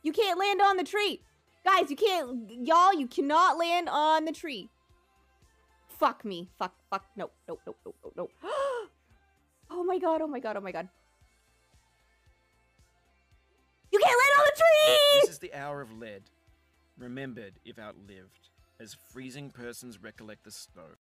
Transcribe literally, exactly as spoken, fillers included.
You can't land on the tree. Guys, you can't, y'all, you cannot land on the tree. Fuck me. Fuck, fuck, no, no, no, no, no, no. Oh my god, oh my god, oh my god. You can't land on the tree! This is the hour of lead, remembered if outlived, as freezing persons recollect the snow.